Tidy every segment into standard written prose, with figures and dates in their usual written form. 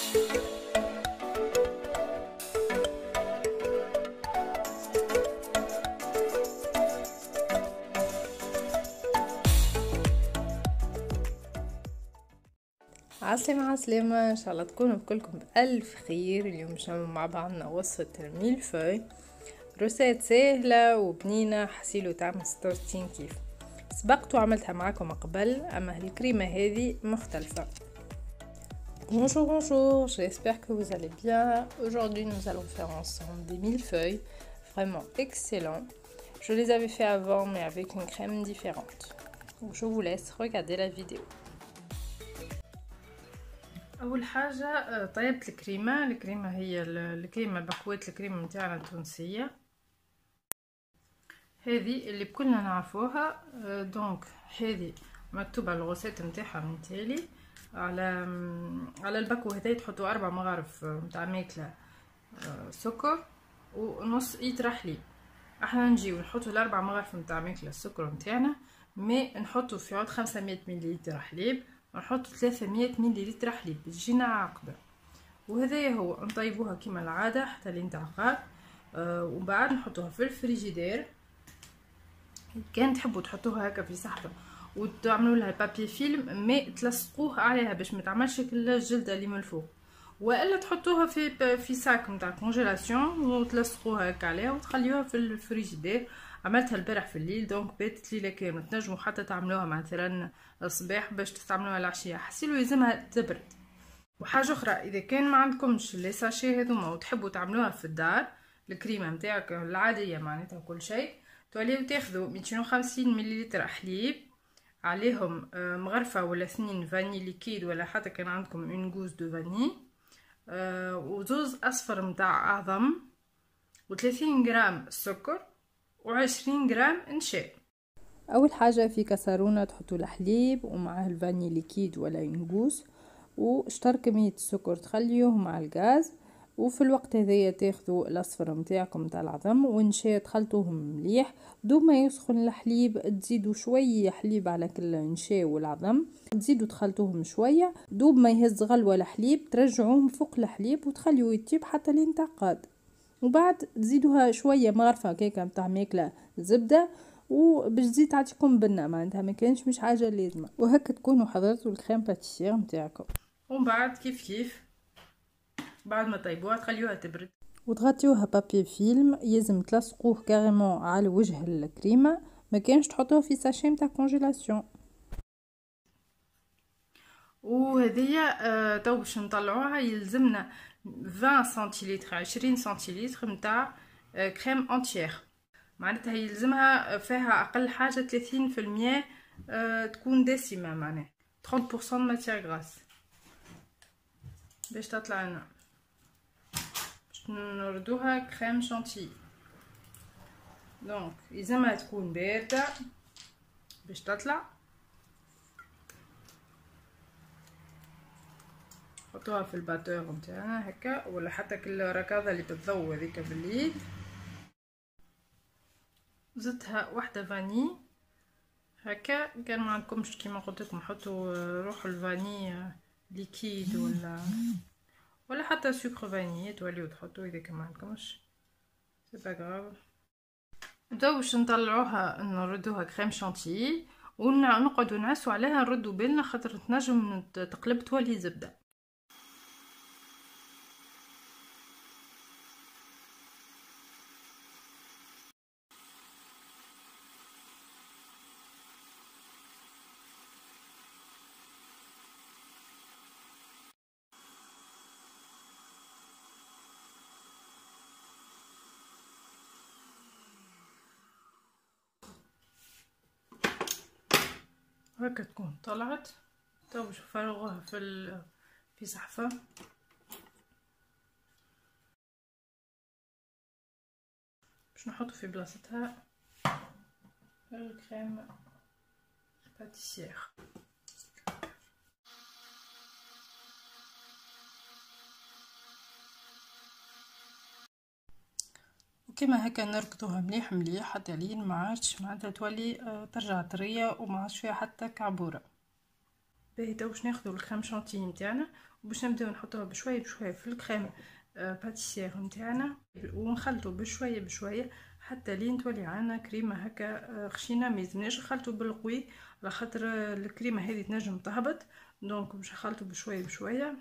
عسلامة عسلامة، ان شاء الله تكونوا كلكم بألف خير. اليوم باش نعمل مع بعضنا وصفة الميلفوي، روسات سهلة وبنينة حسيلو تعمل 66 كيف. سبقت وعملتها معاكم قبل، اما الكريمة هذه مختلفة. Bonjour, j'espère que vous allez bien. Aujourd'hui nous allons faire ensemble des millefeuilles vraiment excellents. Je les avais fait avant mais avec une crème différente. Donc je vous laisse regarder la vidéo. اول حاجه طيبت الكريمه هي الكريمه بقوات الكريمه نتاعنا التونسيه هذه اللي كلنا نعرفوها. دونك هذه مكتوبه الغوسيت نتاعها من تالي. على الباكو هذا تحطوا 4 مغارف نتاع ماكله سكر ونص لتر حليب. احنا نجيو نحطوا ال4 مغارف نتاع ماكله السكر نتاعنا، مي نحطوا في عود 500 ملل حليب ونحط 300 ملل حليب تجينا عاقبه. وهذايا هو نطيبوها كما العاده حتى لين تعقد. ومن بعد نحطوها في الفريجيدير. كان تحبوا تحطوها هكا في صحبه وتعملوا لها بابي فيلم، مي تلصقوه عليها باش ما تعملش الجلده اللي من الفوق، والا تحطوها في ساك نتاع كونجيلاسيون وتلصقوها هكا عليها وتخليوها في الفريجيدير. عملتها البارح في الليل دونك باتت ليله كامله. تنجموا حتى تعملوها مثلا الصباح باش تستعملوها العشيه، حسيلو يلزمها تبرد. وحاجه اخرى، اذا كان ما عندكمش لي ساشي هذوما وتحبوا تعملوها في الدار الكريمه نتاعك العاديه معناتها كل شيء، توليو تاخذوا 250 ملل حليب، عليهم مغرفه ولا 2 فاني ليكيد، ولا حتى كان عندكم اون غوز دو فاني، وزوز اصفر نتاع اعظم، و30 غرام سكر، و20 غرام نشا. اول حاجه في كسرونه تحطوا الحليب ومعاه الفاني ليكيد ولا ينقوس، وشطر كميه السكر تخليوه مع الغاز. وفي الوقت هذايا تاخذوا الاصفر نتاعكم تاع العظم والنشا تخلطوهم مليح. دوب ما يسخن الحليب تزيدوا شويه حليب على كل النشا والعظم، تزيدوا تخلطوهم شويه. دوب ما يهز غلوه الحليب ترجعوهم فوق الحليب وتخليوه يطيب حتى لين تعقد. وبعد تزيدوها شويه مغرفه كيكه نتاع ماكله زبده، وباش تزيد تعطيكم بنه معناتها ما كانش مش حاجه لازمه. وهكا تكونوا حضرتوا الكريم باتيسير نتاعكم. ومن بعد كيف بعد ما طيبوها تخليوها تبرد وتغطيوها بابي فيلم. يلزم تلصقوه كاريمون على وجه الكريمه، ما كانش تحطوه في ساشي نتاع كونجيلاسيون. وهذيا تو باش نطلعوها يلزمنا 20 سنتيلتر 20 سنتيلتر نتاع كريم انتيير، معناتها يلزمها فيها اقل حاجه 30% تكون دسمه، معناها 30% ماتيير غراس باش تطلع لنا. باش نردوها كريم شانتي، دونك يلزمها تكون بارده باش تطلع. حطوها في الباتور نتاعنا هكا، ولا حتى كل ركاضه اللي بتضوي هذيك باليد. زدتها واحده فاني هكا، كان ما عندكمش كيما قلت لكم حطوا روح الفاني ليكيد ولا حتى سكر فاني توليو تحطوا اذا كان ما عندكمش سي با غراف. نبداو باش نطلعوها نردوها كريم شانتي ونقعدوا نعسوا عليها نردوا بالنا خاطر تنجم تقلب تولي زبده. هكا تكون طلعت. تو باش نفرغوها في صحفه. باش نحطو في بلاصتها الكريم باتيسير. وكما هكا نركضوها مليح مليح حتى لين ما عادش معناتها تولي ترجع طريه وما عادش فيها حتى كعبوره. باهي تو باش ناخذوا الكريم شانتي نتاعنا باش نبداو نحطوها بشويه بشويه في الكريم باتيسير نتاعنا، ونخلطوا بشويه بشويه حتى لين تولي عنا كريمه هكا خشينه. ما يلزمناش نخلطوا بالقوي على خاطر الكريمه هذه تنجم تهبط، دونك باش نخلطوا بشويه بشويه.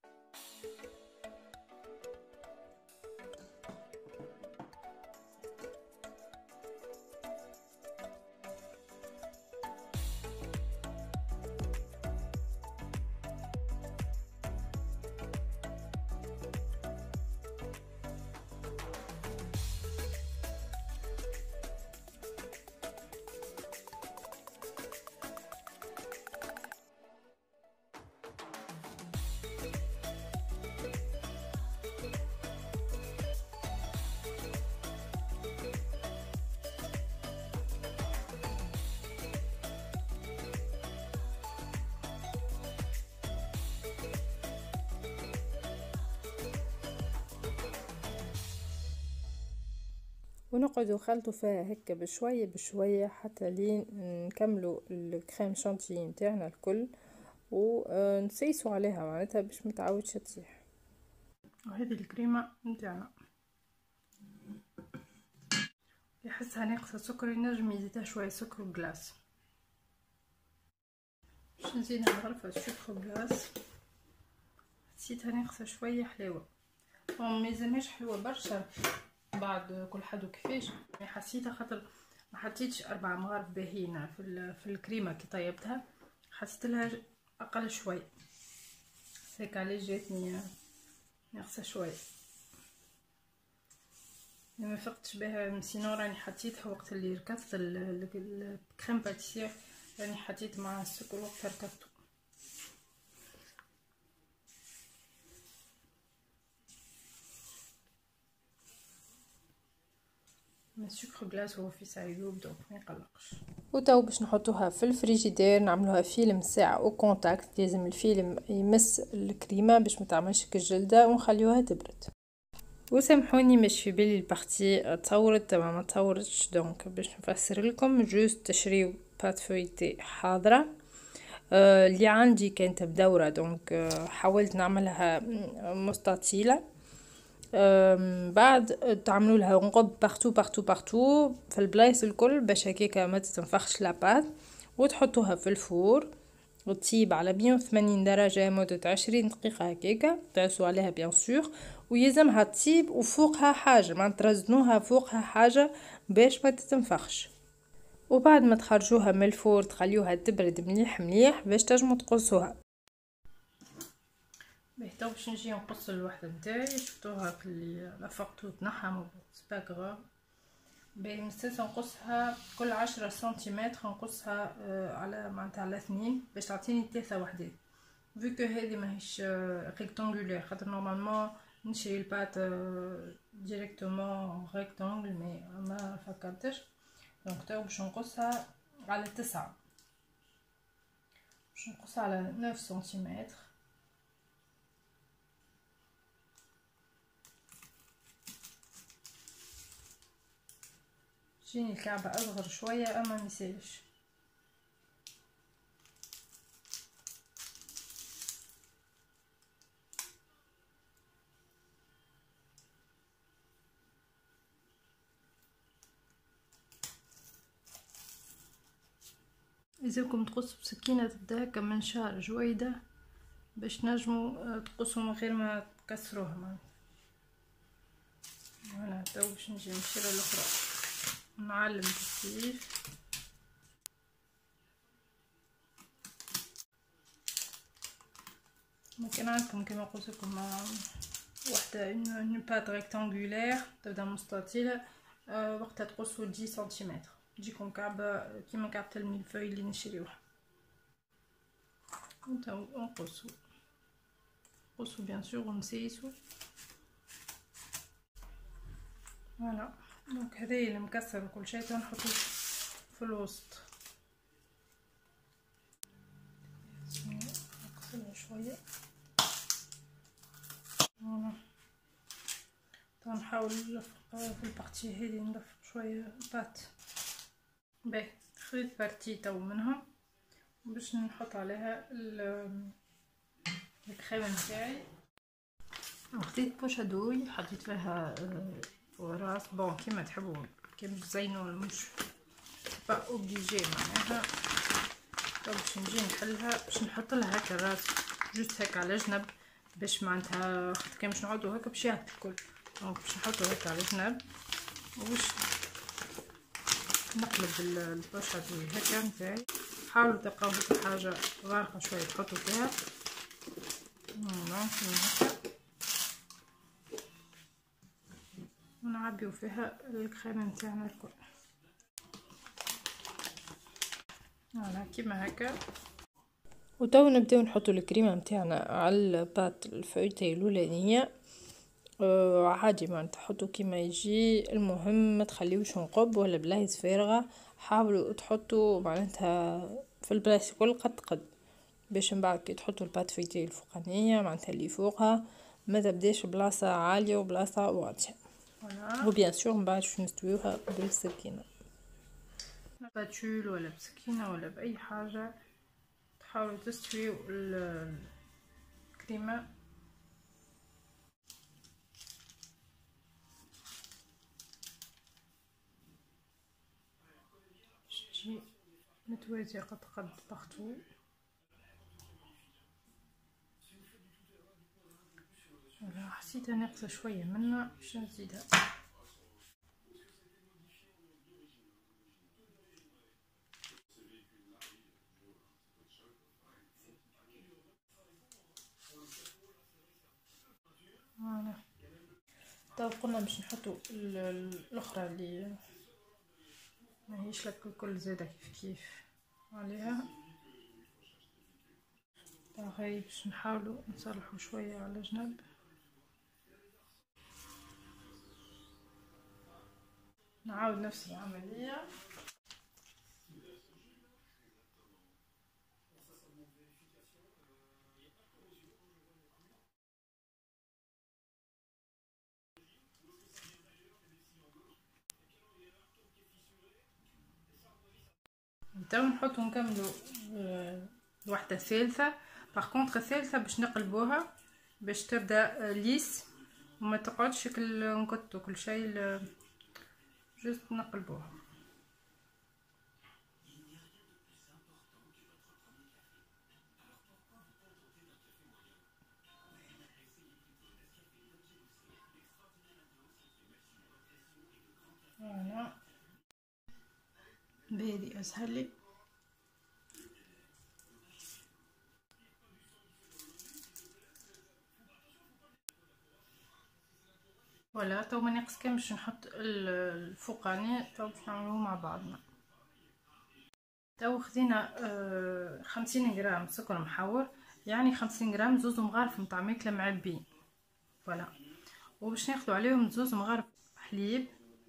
ونقعدوا نخلطوا فيها هكا بشويه بشويه حتى لين نكملوا الكريم شانتيي نتاعنا الكل، ونسيسوا عليها معناتها باش ما تعاودش تسيح. وهذه الكريمه نتاعنا يحسها ناقصه سكر ينجم يزيدها شويه سكر وغلاس. باش نزيدها غرفه سكر وغلاس، حسيتها ناقصه شويه حلاوه، ما يلزمهاش حلوه برشا بعد كل حد وكيفاش. حسيتها خاطر ما حطيتش 4 مغارف باهيين في الكريمه كي طيبتها، حسيت لها اقل شوي هيك علاش جاتني ناقصه شوي. ما فقتش بها سينو راني حطيتها وقت اللي ركبت الكريم باتيسير، راني حطيت مع السكر وقت ركبته. السكر غلاس هو في سايوب دونك ما يقلقش. وتو باش نحطوها في الفريجيدير نعملوها فيلم ساعه او كونتاكت، لازم الفيلم يمس الكريمه باش ما تعملش كالجلده، ونخليوها تبرد. وسامحوني مش في بالي البارتي تصورت ما تصورتش، دونك باش نفسر لكم جوست تشريو بات فويتي حاضره اللي عندي كانت بدوره، دونك حاولت نعملها مستطيله. بعد تعملوا لها نقب بارتو في البلايص الكل باش هكاكا ما تتنفخش لاباط، وتحطوها في الفور وتطيب على 180 درجه مده 20 دقيقه هكاكا. تعسوا عليها بيان سور، ويلزمها تطيب وفوقها حاجه ما ترزنوها فوقها حاجه باش ما تتنفخش. وبعد ما تخرجوها من الفور تخليوها تبرد مليح مليح باش تنجموا تقصوها. تو باش نجي نقص الوحده نتاعي، شفتوها في لافقتو تنحم سباغ باهي. مستنسه نقصها كل 10 سنتيمتر، نقصها على معناتها على 2 باش تعطيني 3 وحدات. فيكو هذه ماهيش ريكتانغولير، خاطر نورمالمون نشري البات ديريكتومون ريكتانغل مي ما فكرتش، دونك تو باش نقصها على 9، باش نقصها على 9 سنتيمتر. تجيني الكعبة أصغر شوية أما ميسالش. إذاكم تقصوا بسكينة تبدا هكا من شعر جويدة باش نجموا تقصوا من غير ما تكسروها. هنا تو باش نجي نشيل الأخرى نعلم كيف. ما كان عندكم كما قلت لكم وحده اون بات ريكتانغولير تبدا مستطيله، وقتها تقصوا 10 سنتيمتر تجيكم كعبه كيما كعبه الميلفوي اللي نشريوها. نقصوا بيان سور ونسيسوا. فوالا دونك هذايا اللي مكسر وكل شيء تنحطو في الوسط. نقصلها شويه. فوالا نحاول نلفق في البارتي هذه، نلفق شويه بات. باهي خذيت بارتي تو منهم باش نحط عليها الكريمه نتاعي. خديت بوشة دوي حطيت فيها وراس بون كيما تحبوا، كيما تزينوا مش با اوبليجي معناها. باش نجي نحلها باش نحط لها هكا الراس جوست هكا على جنب، باش معناتها كان باش نقعدوا هكا باش ياكل الكل، دونك باش نحطو هكا على جنب وباش نقلب البوشة دوي هكا نتاعي. حاولوا تلقاو هكا حاجه غارقه شويه تحطوا فيها هكا، ونعبيو فيها الكريمه نتاعنا الكل. فوالا كيما هكا. وتو نبداو نحطو الكريمه نتاعنا على البات الفويتي الاولانيه. عادي ما تحطوا كيما يجي، المهم ما تخليوش نقب ولا بلايص فارغه. حاولوا تحطوا معناتها في البلايص كل قد باش من بعد كي تحطوا البات فويتي الفوقانيه معناتها اللي فوقها ما تبداش بلاصه عاليه وبلاصه واطيه. وبيان سور من بعد باش نستويوها بالسكينه، باتول ولا بسكينه ولا باي حاجه. تحاولوا تستويو الكريمه تجي متوازيه قد بارتو. حسيتها ناقصه شويه منها باش نزيدها. فوالا تو قلنا باش نحطو الاخرى اللي ماهيش لك الكل زاده كيف عليها. هاي باش نحاولوا نصلحوا شويه على جنب. نعاود نفس العمليه. تو نحطو نكملو الوحده الثالثه. باغ الثالثه باش نقلبوها باش تبدا ليس وما تقعدش نكتو كل شيء، جست نقلبوها. فوالا بهذه اسهل لي. ولا تو ما ناقص كان باش نحط الفوقاني. تو باش نعملوه مع بعضنا. تو خدينا 50 غرام سكر محور، يعني 50 غرام زوز مغارف نتاع ماكله معبين. فوالا وباش ناخدو عليهم زوز مغارف حليب.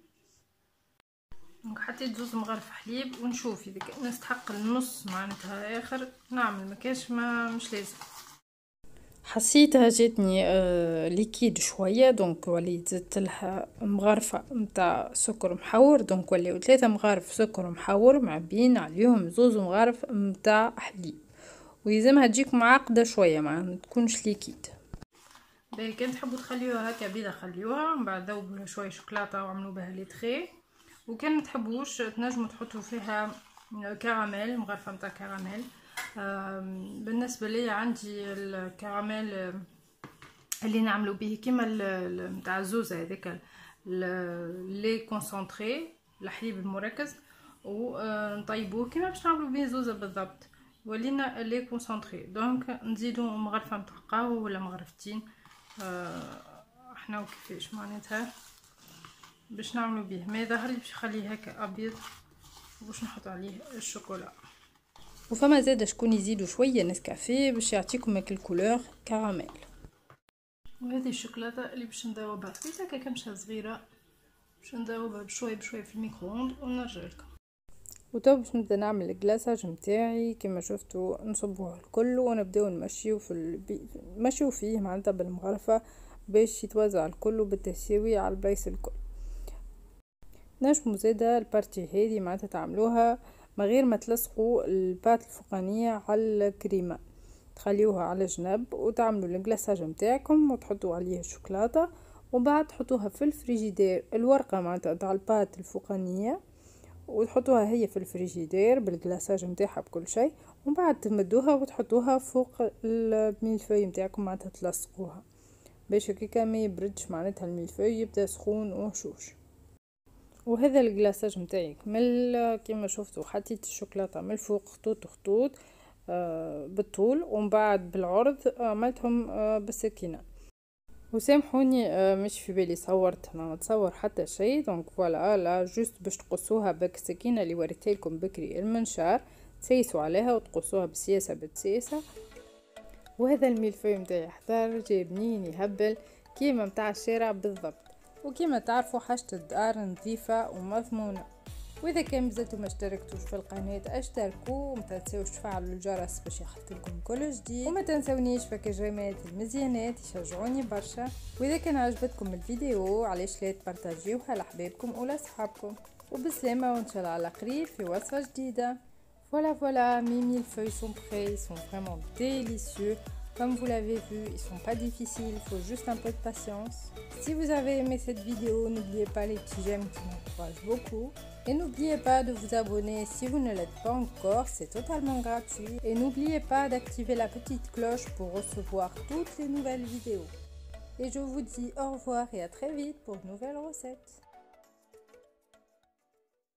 دونك حطيت زوز مغارف حليب ونشوف اذا نستحق النص معناتها اخر نعمل، مكاش ما مش لازم. حسيتها جاتني ليكيد شويه، دونك وليت زدت لها مغارفه نتاع سكر محور، دونك ولاو 3 مغارف سكر محور معبين عليهم زوز مغارف نتاع حليب، ويلزمها تجيك معقده شويه ما تكونش ليكيد. باهي كان تحبوا تخليوها هكا بيضه خليوها، من بعد ذوبوا شويه شوكولاته وعملوا بها لي تري. وكان ما تحبوش تنجموا تحطوا فيها كراميل، مغرفه نتاع كراميل. بالنسبه لي عندي الكراميل اللي نعملوا به كيما نتاع الزوزه هذاك لي كونسونطري الحليب المركز، ونطيبوه كيما باش نعملوا به زوزه بالضبط، ولينا لي كونسونطري. دونك نزيدوا مغرفه نتاع قهوه ولا مغرفتين احنا وكيفاش معناتها باش نعملوا به. ما يظهر لي باش نخليه هكا ابيض وباش نحط عليه الشوكولا. وفما زاده شكون يزيدوا شويه نسكافيه باش يعطيكم هاك الكولور كراميل. وهذه الشوكولاته اللي باش نذوبها خديت هكا كمشه صغيره باش نذوبها بشويه بشويه في الميكرووند ونرجع لكم. وتو باش نبدا نعمل الكلاصاج نتاعي كما شفتوا، نصبوه الكل ونبداو نمشيو نمشيو فيه معناتها بالمغرفه باش يتوزع الكل بالتساوي على البلايص الكل. نجمو زاده البارتي هذه معناتها تعملوها من غير ما تلصقوا البات الفوقانيه على الكريمه، تخليوها على جنب وتعملوا الجلاصاج نتاعكم وتحطوا عليه الشوكولاته، ومن بعد تحطوها في الفريجيدير، الورقه معناتها تاع البات الفوقانيه، وتحطوها هي في الفريجيدير بالجلاصاج نتاعها بكل شيء، ومن بعد تمدوها وتحطوها فوق الميلفوي نتاعكم معناتها تلصقوها باش هكاكا ما يبردش معناتها الميلفوي يبدا سخون وهشوش. وهذا الجلاصاج نتاعي كمل كما شفتوا، حطيت الشوكولاته من الفوق خطوط خطوط بالطول ومن بعد بالعرض عملتهم بالسكينه. وسامحوني مش في بالي صورت، انا نتصور حتى شيء. دونك فوالا لا جوست باش تقصوها بالسكينه اللي وريتها لكم بكري المنشار، تسيسوا عليها وتقصوها بسياسه بتسياسه. وهذا الميلفوي نتاعي حضر جاي بنين يهبل كيما متاع الشارع بالضبط. وكيما تعرفوا حاجه الدار نظيفه ومضمونه. واذا كان مازلتوا ما اشتركتوش في القناه اشتركوا وما تنساوش تفعلوا الجرس باش يحطلكم كل جديد، وما تنسونيش في كجيمات المزيانات يشجعوني برشا. واذا كان عجبتكم الفيديو علاش لا تبارطاجيوها لحبابكم ولا صحابكم. وبسلامه وان شاء الله على قريب في وصفه جديده. Voilà, mes millefeuilles sont prêts, ils sont vraiment délicieux. Comme vous l'avez vu, ils sont pas difficiles, il faut juste un peu de patience. Si vous avez aimé cette vidéo, n'oubliez pas les petits j'aime qui m'encouragent beaucoup. Et n'oubliez pas de vous abonner si vous ne l'êtes pas encore, c'est totalement gratuit. Et n'oubliez pas d'activer la petite cloche pour recevoir toutes les nouvelles vidéos. Et je vous dis au revoir et à très vite pour de nouvelles recettes.